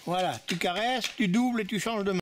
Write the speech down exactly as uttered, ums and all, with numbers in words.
Voilà, tu caresses, tu doubles et tu changes de main.